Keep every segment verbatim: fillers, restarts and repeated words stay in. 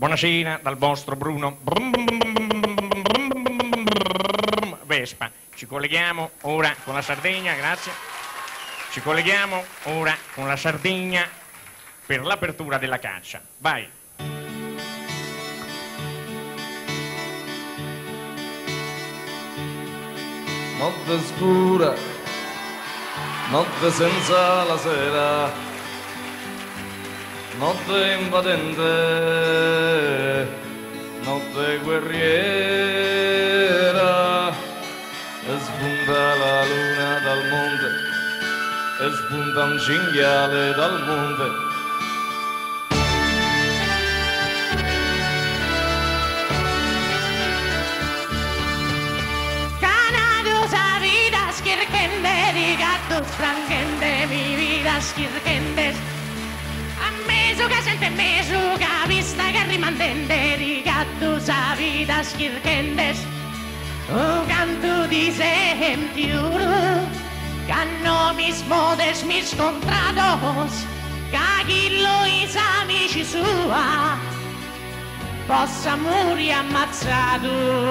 Buonasera dal vostro Bruno Vespa. Ci colleghiamo ora con la Sardegna, grazie. Ci colleghiamo ora con la Sardegna per l'apertura della caccia. Vai. Notte scura, notte senza la sera, notte invadente, notte guerriera, e spunta la luna dal monte, e spunta un cinghiale dal monte. Frangende mi vida schirgendes ammeso che sente meso che vista che rimandende rigatto sa vida schirgendes o canto di sentiuro que no mismo des mis contrados que chillo is amici sua possa morire ammazzato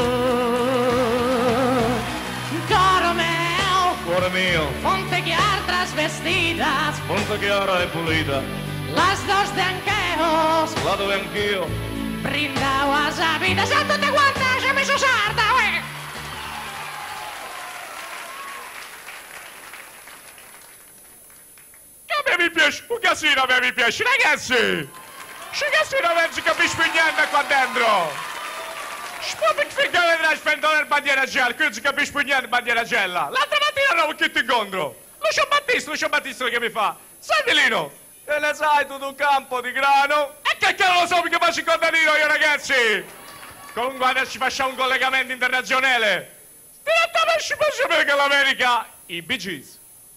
coro me Cuore mio, fonte chiara trasvestita, fonte chiara e pulita, las dos de ancheos, la dove anch'io, brindavo a sa vita, se tutte quante c'è messo sarda, uè! Che a me mi piace, un casino a me mi piace, ragazzi! C'è casino non si capisce niente qua dentro! Spopik finché vedrai spendere la bandiera gialla, qui non si capisce più niente bandiera gialla. L'altra mattina eravamo chi ti incontro. Lucio Battista, Lucio Battista che mi fa. Senti Lino, te ne sai tutto un campo di grano? E che cavolo lo so che faccio il contadino io ragazzi? Comunque adesso ci facciamo un collegamento internazionale. Direttamente ci faccio perché l'America, i Bee Gees.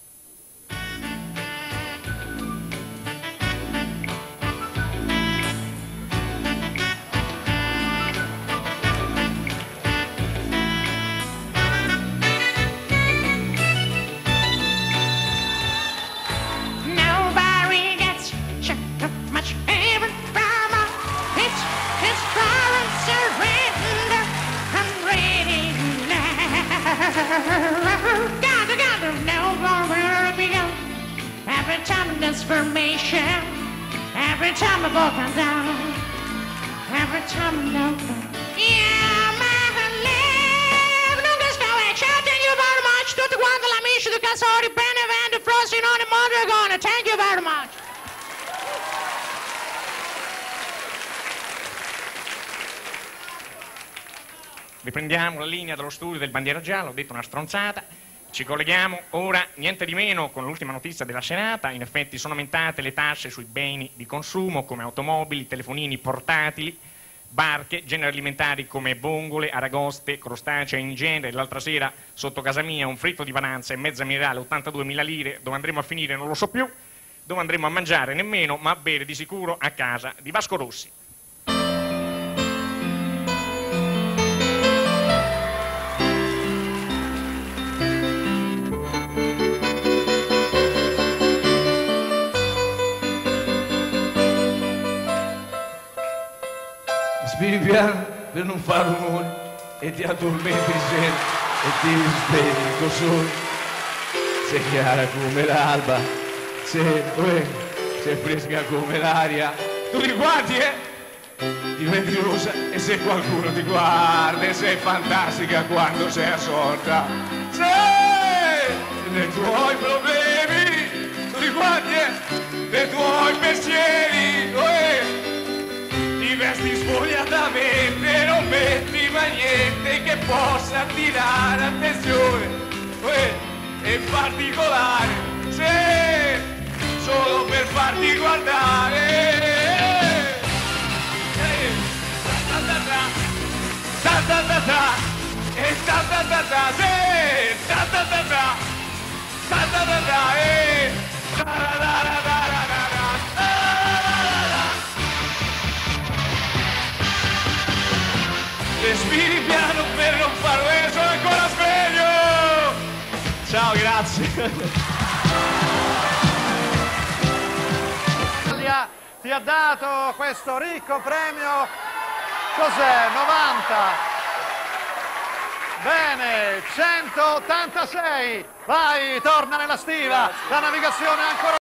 Gotta, gotta know where we go. Every time in transformation, every time I walk on down, every time I know. Yeah, my live. Nunca scaveccia. Thank you very much. Tutti quanti l'amici di Casori, Benevento, Frosinone, Mondragone. Thank you very much. Riprendiamo la linea dello studio del Bandiera Gialla, ho detto una stronzata. Ci colleghiamo ora, niente di meno, con l'ultima notizia della serata. In effetti sono aumentate le tasse sui beni di consumo come automobili, telefonini portatili, barche, generi alimentari come vongole, aragoste, crostacei in genere. L'altra sera sotto casa mia un fritto di pananza e mezza minerale, ottantaduemila lire. Dove andremo a finire non lo so più, dove andremo a mangiare nemmeno, ma a bere di sicuro a casa di Vasco Rossi. Respiri piano per non fare rumore e ti addormenti sempre e ti risvegli col sole. Sei chiara come l'alba, sei, uè, sei fresca come l'aria. Tu li guardi, eh? Diventi rosa e se qualcuno ti guarda e sei fantastica quando sei assorta. Sei nei tuoi problemi, tu li guardi, eh? Nei tuoi pensieri, uè. Ti vesti spogliatamente, non metti mai niente che possa attirare attenzione, uè, e in particolare se solo per farti guardare. Ta ta ta ta ta ta ta e ta ta ta ta se ta ta ta ta ta ta ta ta e ta la la la la la la. Respiri piano per non farlo, io sono ancora sveglio! Ciao, grazie! Ti ha dato questo ricco premio Cos'è? novanta. Bene, centottantasei. Vai, torna nella stiva. La navigazione è ancora